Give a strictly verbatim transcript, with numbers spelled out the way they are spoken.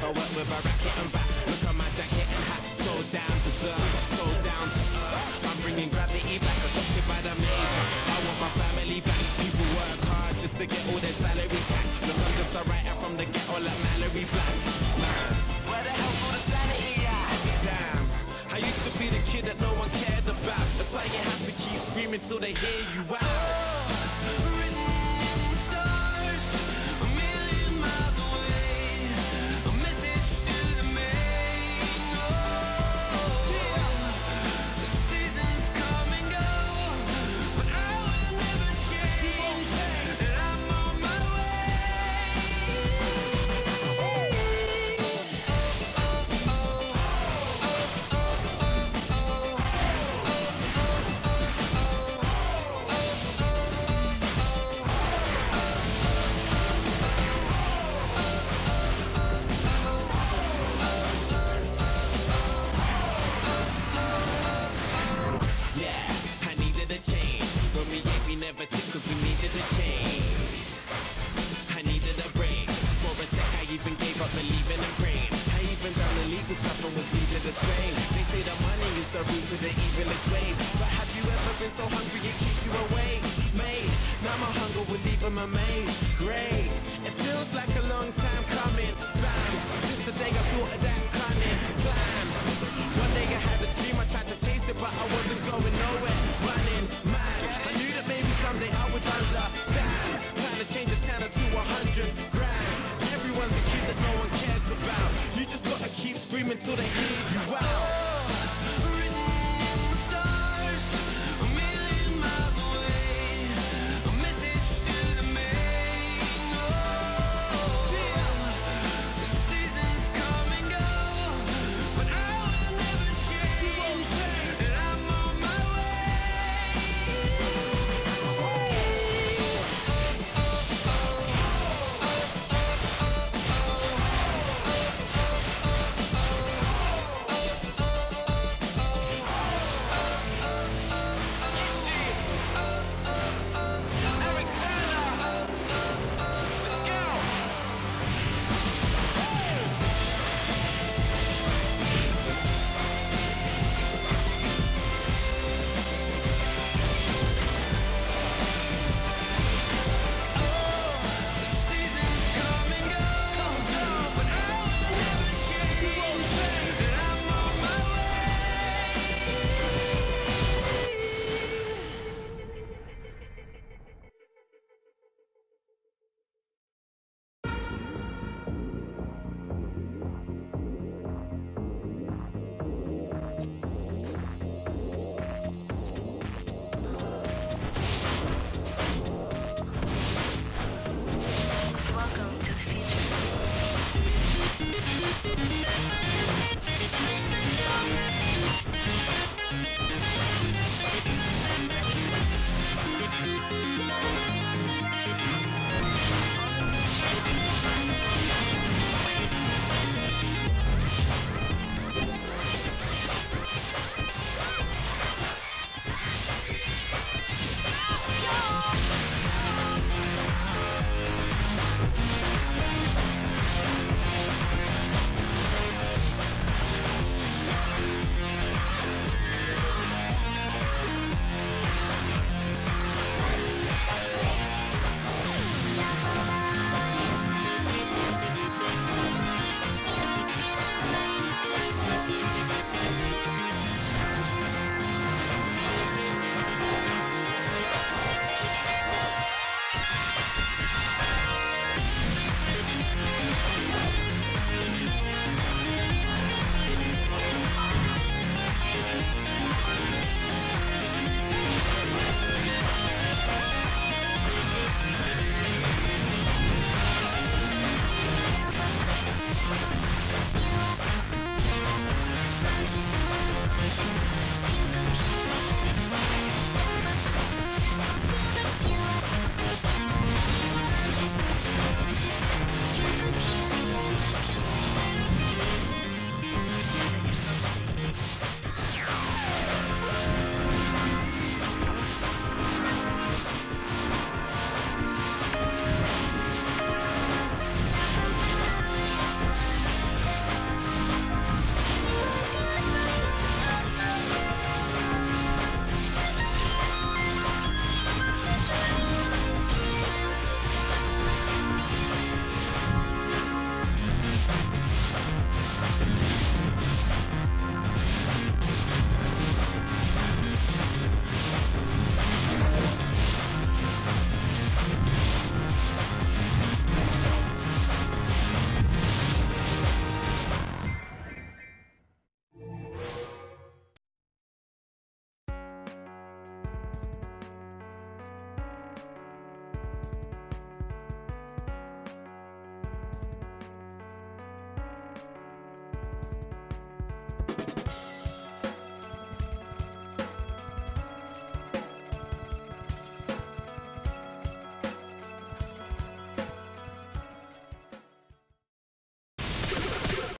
I work with a racket and back. Look at my jacket and hat, so down berserk, so down to earth. I'm bringing gravity back, adopted by the major. I want my family back. People work hard just to get all their salary tax. Look, I'm just a writer from the ghetto like Mallory Black. Man, where the hell's all the sanity at? Damn, I used to be the kid that no one cared about. That's why you have to keep screaming till they hear you out. Everyone's a kid that no one cares about. You just gotta keep screaming till they hear you out.